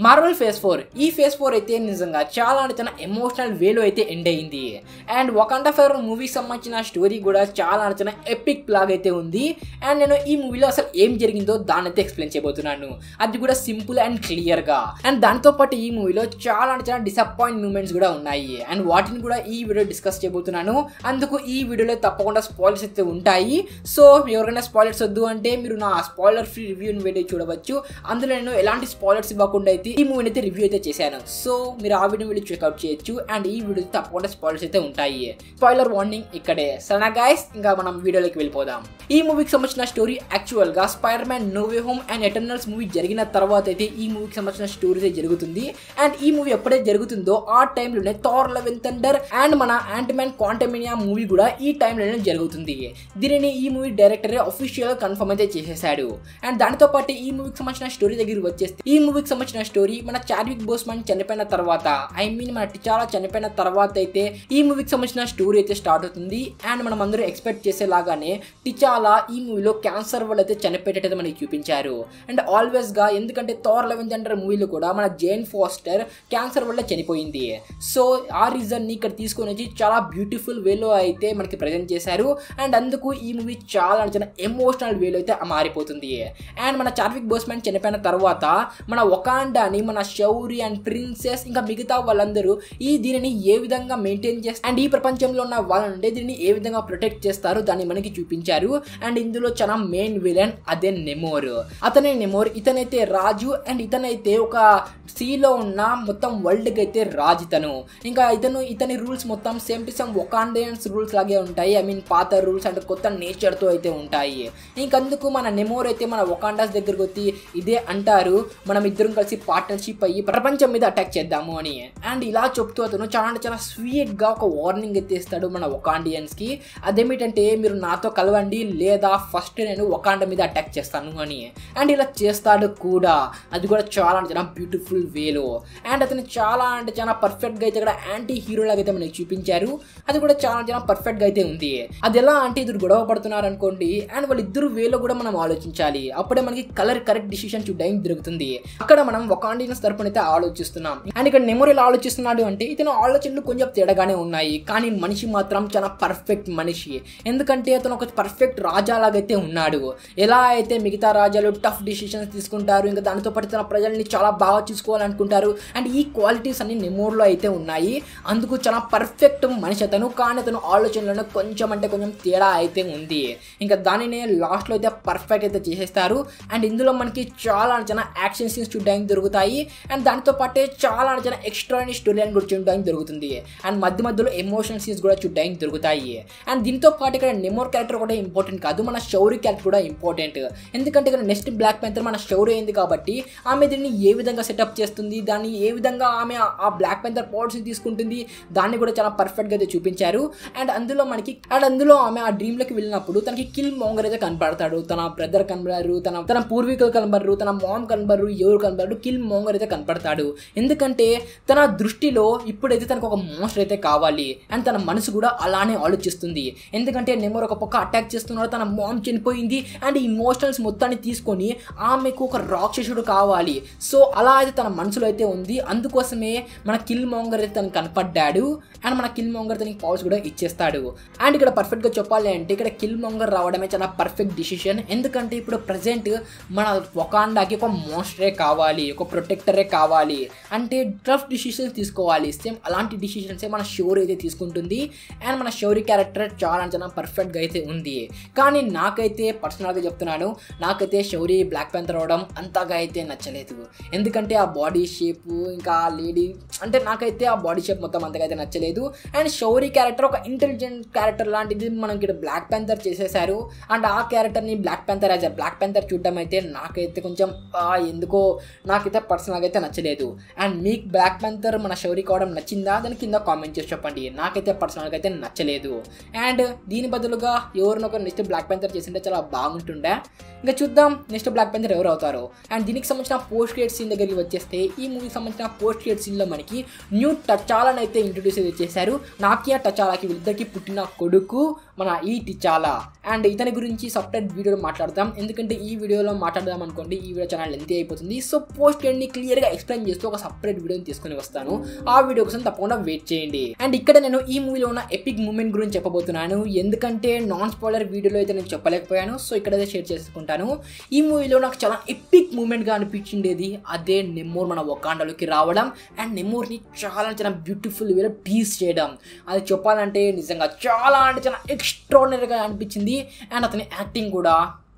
Marvel phase 4 ఈ phase 4 అయితే నిజంగా చాలా అంటే చాలా ఎమోషనల్ వేలో అయితే ఎండ్ అయింది. అండ్ వకాండా ఫర్ మూవీకి సంబంధించిన స్టోరీ కూడా చాలా అంటే చాలా ఎపిక్ లాగా అయితే ఉంది. అండ్ నేను ఈ మూవీలో అసలు ఏం జరిగిందో దాన్ని అయితే ఎక్స్ప్లెయిన్ చేయబోతున్నాను, అది కూడా సింపుల్ అండ్ క్లియర్ గా. అండ్ దాంతో పాటు ఈ మూవీలో చాలా అంటే చాలా డిసప్పాయింట్ మూమెంట్స్ కూడా ఉన్నాయి. అండ్ వాటిని కూడా ఈ వీడియో డిస్కస్ చేయబోతున్నాను. అందుకు ఈ వీడియోలో తప్పకుండా స్పాయిలర్స్ అయితే ఉంటాయి. సో ఎవరికైనా స్పాయిలర్స్ వద్దు అంటే మీరు నా స్పాయిలర్ ఫ్రీ రివ్యూని వీడియో చూడవచ్చు. అందులో నేను ఎలాంటి స్పాయిలర్స్ ఇవ్వకుండా అయితే ఈ మూవీని అయితే రివ్యూ అయితే చేశాను. సో మీరు ఆ వీడియో వెళ్ళి చెక్అవుట్ చేయొచ్చు. అండ్ ఈ వీడియో తప్పకుండా స్పాయిలర్స్ అయితే ఉంటాయి. స్పాయిలర్ వార్నింగ్ ఇక్కడే. సరేనా గైస్, ఇంకా మనం వీడియోలోకి వెళ్ళిపోదాం. ఈ మూవీకి సంబంధించిన స్టోరీ యాక్చువల్ గా Spider Man No Way Home and Eternals movie జరిగిన తర్వాత అయితే ఈ మూవీకి సంబంధించిన స్టోరీ అయితే జరుగుతుంది. అండ్ ఈ మూవీ ఎప్పుడైతే జరుగుతుందో ఆ టైంలోనే Thor Love and Thunder and మన యాంట్ మ్యాన్ క్వాంటమినియా మూవీ కూడా ఈ టైంలోనే జరుగుతుంది. దీనిని ఈ మూవీ డైరెక్టర్ అఫీషియల్ కన్ఫర్మ్ అయితే చేసేసాడు. అండ్ దానితో పాటు ఈ మూవీకి సంబంధించిన స్టోరీ దగ్గరికి వచ్చేస్తే ఈ మూవీకి సంబంధించిన స్టోరీ మన చాడ్విక్ బోస్మాన్ చనిపోయిన తర్వాత, ఐ మీన్ మన టిచాలా చనిపోయిన తర్వాత అయితే ఈ మూవీకి సంబంధించిన స్టోరీ అయితే స్టార్ట్ అవుతుంది. అండ్ మనం అందరూ ఎక్స్పెక్ట్ చేసేలాగానే టిచాలా ఈ మూవీలో క్యాన్సర్ వల్ల అయితే చనిపోయేటైతే మనకి చూపించారు. అండ్ ఆల్వేస్ గా ఎందుకంటే థార్ లవ్ అండ్ థండర్ మూవీలో కూడా మన జేన్ ఫాస్టర్ క్యాన్సర్ వల్ల చనిపోయింది. సో ఆ రీజన్ ని ఇక్కడ తీసుకొని వచ్చి చాలా బ్యూటిఫుల్ వేలో అయితే మనకి ప్రజెంట్ చేశారు. అండ్ అందుకు ఈ మూవీ చాలా ఎమోషనల్ వేలో అయితే మారిపోతుంది. అండ్ మన చాడ్విక్ బోస్మాన్ చనిపోయిన తర్వాత మన వకాండాని మన షౌరి అండ్ ప్రిన్సెస్ ఇంకా మిగతా వాళ్ళందరూ దీనిని ఏ విధంగా మెయింటైన్ చేస్తారు అండ్ ఈ ప్రపంచంలో ఉన్న వాళ్ళంటే దీన్ని ఏ విధంగా ప్రొటెక్ట్ చేస్తారు దాన్ని మనకి చూపించారు. అండ్ ఇందులో చాలా మెయిన్ విలన్ అదే నెమోర్. అతనే నెమోర్, ఇతనైతే రాజు. అండ్ ఇతనైతే ఒక సీలో ఉన్న మొత్తం వరల్డ్ కి అయితే రాజు ఇతను. ఇంకా ఇతని రూల్స్ మొత్తం same to same Wakandians rules లాగే ఉంటాయి. ఐ మీన్ పాత రూల్స్ అండ్ కొత్త నేచర్ తో అయితే ఉంటాయి. ఇంకందుకు మన నెమోర్ అయితే మన వకాండాస్ దగ్గరకు వచ్చి ఇదే అంటారు, మనం ఇద్దరం కలిసి పార్ట్నర్షిప్ అయ్యి ప్రపంచం మీద అటాక్ చేద్దాము అని. అండ్ ఇలా చెప్తూ అతను చాలా స్వీట్ గా ఒక వార్నింగ్ అయితే ఇస్తాడు మన వకాండియన్స్ కి. అదేమిటంటే మీరు నాతో కలవండి లేదా ఫస్ట్ నేను వకాండా మీద అటాక్ చేస్తాను అని. అండ్ ఇలా చేస్తాడు కూడా, అది కూడా చాలా బ్యూటిఫుల్ వేలో. అండ్ అతను చాలా పర్ఫెక్ట్ గా అయితే ఇక్కడ యాంటీ హీరో లాగా అయితే మనకి చూపించారు. అది కూడా చాలా పర్ఫెక్ట్ గా అయితే ఉంది. అది ఎలా అంటే ఇద్దరు గొడవ పడుతున్నారు అనుకోండి, అండ్ వాళ్ళిద్దరు వేలో కూడా మనం ఆలోచించాలి. అప్పుడే మనకి కరెక్ట్ డిసిషన్ చూడడానికి దొరుకుతుంది. అక్కడ మనం వకాండియన్స్ తరపున అయితే ఆలోచిస్తున్నాం. అండ్ ఇక్కడ నెమోర్ ఎలా ఆలోచిస్తున్నాడు అంటే ఇతను ఆలోచనలు కొంచెం తేడాగానే ఉన్నాయి, కానీ మనిషి మాత్రం చాలా పర్ఫెక్ట్ మనిషి. ఎందుకంటే అతను ఒక పర్ఫెక్ట్ రాజాలాగైతే ఉన్నాడు. ఎలా అయితే మిగతా రాజాలు టఫ్ డిసిషన్స్ తీసుకుంటారు, ఇంకా దానితో పాటు తన ప్రజల్ని చాలా బాగా చూసుకోవాలనుకుంటారు. అండ్ ఈ క్వాలిటీస్ అన్ని నెమోర్లో అయితే ఉన్నాయి. అందుకు చాలా పర్ఫెక్ట్ మనిషి అతను. కానీ అతను ఆలోచనలో కొంచెం తేడా అయితే ఉంది. ఇంకా దానినే లాస్ట్ లో అయితే పర్ఫెక్ట్ అయితే చేసేస్తారు. అండ్ ఇందులో మనకి చాలా యాక్షన్ సీన్స్ చూడడానికి దొరుకుతాయి. అండ్ దానితో పాటే చాలా ఎక్స్ట్రా స్టోరీ లైన్ కూడా చూడడానికి దొరుకుతుంది. అండ్ మధ్యలో ఎమోషనల్ సీన్స్ కూడా చూడడానికి దొరుకుతాయి. అండ్ దీంతో పాటు ఇక్కడ నెమోర్ క్యారెక్టర్ కూడా ఇంపార్టెంట్ కాదు, మన షౌరి క్యారెక్టర్ కూడా ఇంపార్టెంట్. ఎందుకంటే ఇక్కడ నెక్స్ట్ బ్లాక్ ప్యాంథర్ మన షౌరి అయింది కాబట్టి ఆమె దీన్ని ఏ విధంగా సెటప్ చేస్తుంది, దాన్ని ఏ విధంగా ఆమె ఆ బ్లాక్ ప్యాంథర్ పవర్స్ తీసుకుంటుంది, దాన్ని కూడా చాలా పర్ఫెక్ట్ గా అయితే చూపించారు. అండ్ అందులో ఆమె ఆ డ్రీమ్ లోకి వెళ్ళినప్పుడు తనకి కిల్ మోంగర్ అయితే కనపడతాడు. తన బ్రదర్ కనబడరు, తన పూర్వీకులు కనబడరు, తన మామ్ కనబడరు, ఎవరు కనబడరు, కిల్ మోంగర్ అయితే కనపడతాడు. ఎందుకంటే తన దృష్టిలో ఇప్పుడైతే తనకు ఒక మోన్స్టర్ అయితే కావాలి. అండ్ తన మనసు కూడా అలానే ఆలోచిస్తుంది. ఎందుకంటే నెమోర్ ఒక పక్క అటాక్ చేస్తున్నాడు, తన మామ్ చనిపోయింది. అండ్ ఇమోషనల్స్ మొత్తాన్ని తీసుకొని ఆమెకు ఒక రాక్షసుడు కావాలి. సో అలా అయితే తన మనసులో అయితే ఉంది. అందుకోసమే మన కిల్ మోంగర్ అయితే తనకు కనపడ్డాడు. అండ్ మన కిల్ మోంగర్ తనకి పవర్స్ కూడా ఇచ్చేస్తాడు. అండ్ ఇక్కడ పర్ఫెక్ట్ గా చెప్పాలి అంటే ఇక్కడ కిల్ మోంగర్ రావడమే చాలా పర్ఫెక్ట్ డిసిషన్. ఎందుకంటే ఇప్పుడు ప్రెసెంట్ మన వకాండాకి ఒక మోన్స్టరే కావాలి, ఒక ప్రొటెక్టరే కావాలి. అంటే టఫ్ డిసిషన్స్ తీసుకోవాలి. సేమ్ అలాంటి డిసిషన్స్ మన షౌరి అయితే తీసుకుంటుంది. అండ్ మన షౌరి క్యారెక్టర్ చాలా పర్ఫెక్ట్ గా అయితే ఉంది. కానీ నాకైతే పర్సనల్ గా చెప్తున్నాను, నాకైతే షౌరి బ్లాక్ ప్యాంథర్ అవడం అంతగా అయితే నచ్చలేదు. ఎందుకంటే ఆ బాడీ షేప్ ఇంకా లేడీ అంటే నాకైతే ఆ బాడీ షేప్ మొత్తం అంతగా అయితే నచ్చలేదు. అండ్ షౌరి క్యారెక్టర్ ఒక ఇంటెలిజెంట్ క్యారెక్టర్ లాంటిది మనకి ఇక్కడ బ్లాక్ ప్యాంథర్ చేసేసారు. అండ్ ఆ క్యారెక్టర్ని బ్లాక్ ప్యాంథర్ చూడడం అయితే నాకైతే కొంచెం ఎందుకో నాకైతే పర్సనల్గా అయితే నచ్చలేదు. అండ్ మీకు బ్లాక్ ప్యాంథర్ మన షౌరి కావడం నచ్చిందా దాని కింద కామెంట్ చేసి చెప్పండి. నాకైతే పర్సనల్గా అయితే నచ్చలేదు. అండ్ దీని బదులుగా ఎవరినొకరు నెక్స్ట్ బ్లాక్ ప్యాంథర్ చేసింటే చాలా బాగుంటుండే. ఇంకా చూద్దాం నెక్స్ట్ బ్లాక్ ప్యాంథర్ ఎవరు అవుతారో. అండ్ దీనికి సంబంధించిన పోస్ట్ క్రెడిట్ సీన్ దగ్గరికి వచ్చేస్తే ఈ మూవీకి సంబంధించిన పోస్ట్ క్రెడిట్ సీన్లో మనకి న్యూ టచాలాని అయితే ఇంట్రొడ్యూస్ అయితే చేశారు. నాకియా టచాలాకి వీళ్ళిద్దరికి పుట్టిన కొడుకు మన ఈ టిచాలా. అండ్ ఇతని గురించి సపరేట్ వీడియోలో మాట్లాడతాం, ఎందుకంటే ఈ వీడియోలో మాట్లాడదాం అనుకోండి ఈ వీడియో ఛానల్ లెంతీ అయిపోతుంది. సో పోస్ట్ ని క్లియర్గా ఎక్స్ప్లెయిన్ చేస్తూ ఒక సపరేట్ వీడియోని తీసుకొని వస్తాను, ఆ వీడియో కోసం తప్పకుండా వెయిట్ చేయండి. అండ్ ఇక్కడ నేను ఈ మూవీలో ఉన్న ఎపిక్ మూమెంట్ గురించి చెప్పబోతున్నాను, ఎందుకంటే నాన్ స్పాయిలర్ వీడియోలో అయితే నేను చెప్పలేకపోయాను. సో ఇక్కడైతే షేర్ చేసుకుంటాను. ఈ మూవీలో నాకు చాలా ఎపిక్ మూమెంట్గా అనిపించిండేది అదే నెమ్మోర్ మన వకాండాలోకి రావడం అండ్ నెమ్మోర్ని చాలా బ్యూటిఫుల్ వేలో టీజ్ చేయడం. అది చెప్పాలంటే నిజంగా చాలా అంటే చాలా ఎక్స్ట్రాడినరీగా అనిపించింది. అండ్ అతని యాక్టింగ్ కూడా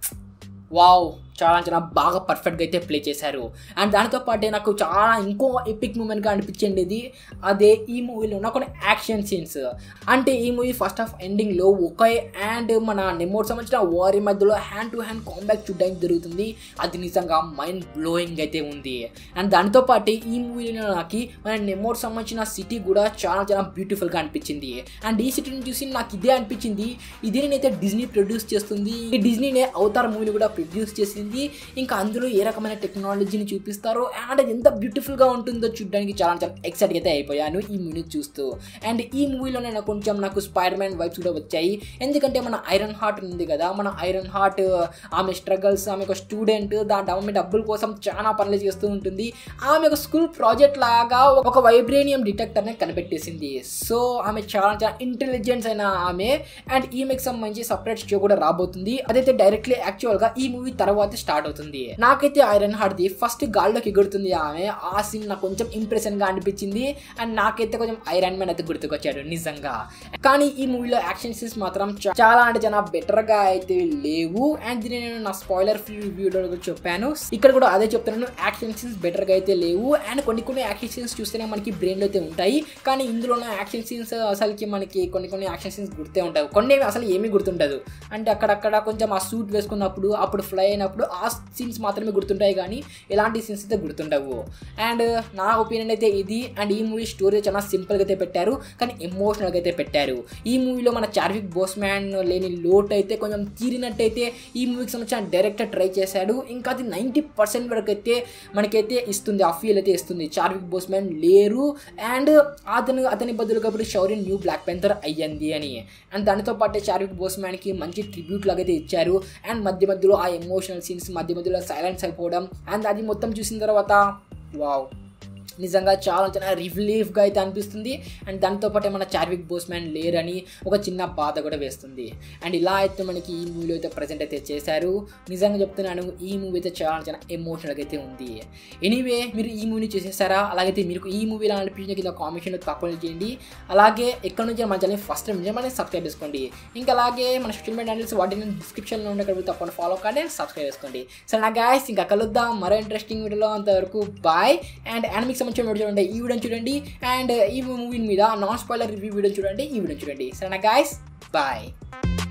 వావ్, చాలా బాగా పర్ఫెక్ట్గా అయితే ప్లే చేశారు. అండ్ దానితో పాటే నాకు చాలా ఇంకో ఎపిక్ మూమెంట్గా అనిపించేది అదే ఈ మూవీలో ఉన్న కొన్ని యాక్షన్ సీన్స్. అంటే ఈ మూవీ ఫస్ట్ హాఫ్ ఎండింగ్లో ఒకే అండ్ మన నెమ్మోర్ సంబంధించిన వారి మధ్యలో హ్యాండ్ టు హ్యాండ్ కాంబాట్ చూడడానికి జరుగుతుంది. అది నిజంగా మైండ్ బ్లోయింగ్ అయితే ఉంది. అండ్ దానితో పాటు ఈ మూవీలో నాకు మన నెమ్మోర్ సంబంధించిన సిటీ కూడా చాలా బ్యూటిఫుల్గా అనిపించింది. అండ్ ఈ సిటీని చూసి నాకు ఇదే అనిపించింది, ఇదే నేనైతే డిజ్నీ ప్రొడ్యూస్ చేస్తుంది, ఈ డిజ్నీనే అవతార్ మూవీని కూడా ప్రొడ్యూస్ చేసింది. ఇంకా అందులో ఏ రకమైన టెక్నాలజీని చూపిస్తారో అండ్ అది ఎంత బ్యూటిఫుల్గా ఉంటుందో చూడడానికి చాలా ఎక్సైట్గా అయితే అయిపోయాను ఈ మూవీని చూస్తూ. అండ్ ఈ మూవీలో నాకు స్పైడర్ మ్యాన్ వైబ్స్ కూడా వచ్చాయి, ఎందుకంటే మన ఐరన్ హార్ట్ ఉంది కదా, మన ఐరన్ హార్ట్ ఆమె స్ట్రగల్స్, ఆమె ఒక స్టూడెంట్, ఆమె డబ్బుల కోసం చాలా పనులు చేస్తూ ఉంటుంది. ఆమె ఒక స్కూల్ ప్రాజెక్ట్ లాగా ఒక వైబ్రేనియం డిటెక్టర్ని కనిపెట్టేసింది. సో ఆమె చాలా ఇంటెలిజెన్స్ అయిన ఆమె. అండ్ ఈమెకి సంబంధించి సపరేట్ షో కూడా రాబోతుంది, అదైతే డైరెక్ట్లీ యాక్చువల్గా ఈ మూవీ తర్వాత స్టార్ట్ అవుతుంది. నాకైతే ఐరన్ హార్ట్ ది ఫస్ట్ గాల్లోకి ఎగురుతుంది ఆమె, ఆ సీన్ నాకు కొంచెం ఇంప్రెషన్ గా అనిపించింది. అండ్ నాకైతే కొంచెం ఐరన్ మ్యాన్ అయితే గుర్తుకొచ్చాడు నిజంగా. కానీ ఈ మూవీలో యాక్షన్ సీన్స్ మాత్రం చాలా అంటే చాలా బెటర్ గా అయితే లేవు. అండ్ దీన్ని నేను నా స్పాయిలర్ ఫ్రీ వీడియోలో చెప్పాను, ఇక్కడ కూడా అదే చెప్తున్నాను, యాక్షన్ సీన్స్ బెటర్ గా అయితే లేవు. అండ్ కొన్ని యాక్షన్ సీన్స్ చూస్తేనే మనకి బ్రెయిన్ లో అయితే ఉంటాయి, కానీ ఇందులో ఉన్న యాక్షన్ సీన్స్ అసలుకి మనకి కొన్ని యాక్షన్ సీన్స్ గుర్తే ఉంటాయి, కొన్ని అసలు ఏమీ గుర్తుండదు. అంటే అక్కడక్కడ కొంచెం ఆ సూట్ వేసుకున్నప్పుడు అప్పుడు ఫ్లై అయినప్పుడు ఆ సీన్స్ మాత్రమే గుర్తుంటాయి, కానీ ఎలాంటి సీన్స్ అయితే గుర్తుండవు. అండ్ నా ఒపీనియన్ అయితే ఇది. అండ్ ఈ మూవీ స్టోరీ చాలా సింపుల్గా అయితే పెట్టారు, కానీ ఎమోషనల్గా అయితే పెట్టారు. ఈ మూవీలో మన చార్విక్ బోస్మ్యాన్ లేని లోటు అయితే కొంచెం తీరినట్టయితే ఈ మూవీకి సంబంధించిన డైరెక్టర్ ట్రై చేశాడు. ఇంకా అది 90% వరకు అయితే మనకైతే ఇస్తుంది, ఆ ఫీల్ అయితే ఇస్తుంది. చార్విక్ బోస్మ్యాన్ లేరు అండ్ అతని బదులుగా ఇప్పుడు షౌరీ న్యూ బ్లాక్ ప్యాంథర్ అయ్యింది అని. అండ్ దానితో పాటు చార్విక్ బోస్మ్యాన్కి మంచి ట్రిబ్యూట్ లాగా అయితే ఇచ్చారు. అండ్ మధ్యలో ఆ ఎమోషనల్ సీన్స్ మధ్యలో సైలెన్స్ అయిపోవడం అండ్ అది మొత్తం చూసిన తర్వాత వావ్, నిజంగా చాలా రిలీఫ్గా అయితే అనిపిస్తుంది. అండ్ దాంతోపాటు మన చార్విక్ బోస్మ్యాన్ లేరని ఒక చిన్న బాధ కూడా వేస్తుంది. అండ్ ఇలా అయితే మనకి ఈ మూవీలో అయితే ప్రజెంట్ అయితే చేశారు. నిజంగా చెప్తున్నాను, ఈ మూవీ అయితే చాలా ఎమోషనల్గా అయితే ఉంది. ఎనీవే, మీరు ఈ మూవీని చూసేసారా? అలాగైతే మీకు ఈ మూవీలో అనిపించిన కింద కామెంట్లో తప్పకుండా చేయండి. అలాగే ఎక్కడ నుంచి మన ఛానల్ ఫస్ట్ టైం నిజంగా సబ్స్క్రైబ్ చేసుకోండి. ఇంకా అలాగే మన సోషల్ మీడియా హ్యాండిల్స్ వాటిని డిస్క్రిప్షన్లో ఉండే అక్కడ తప్పకుండా ఫాలో కానీ సబ్స్క్రైబ్ చేసుకోండి. సరే నా గైస్, ఇంకా కలుద్దాం మరో ఇంట్రెస్టింగ్ వీడియోలో. అంతవరకు బాయ్. అండ్ మీకు సంబంధించిన వీడియో చూడండి, ఈ వీడియో చూడండి. అండ్ ఈ మూవీ మీద నాన్ స్పాయిలర్ రివ్యూ వీడియో చూడండి, ఈ వీడియో చూడండి. సరేనా గైస్, బాయ్.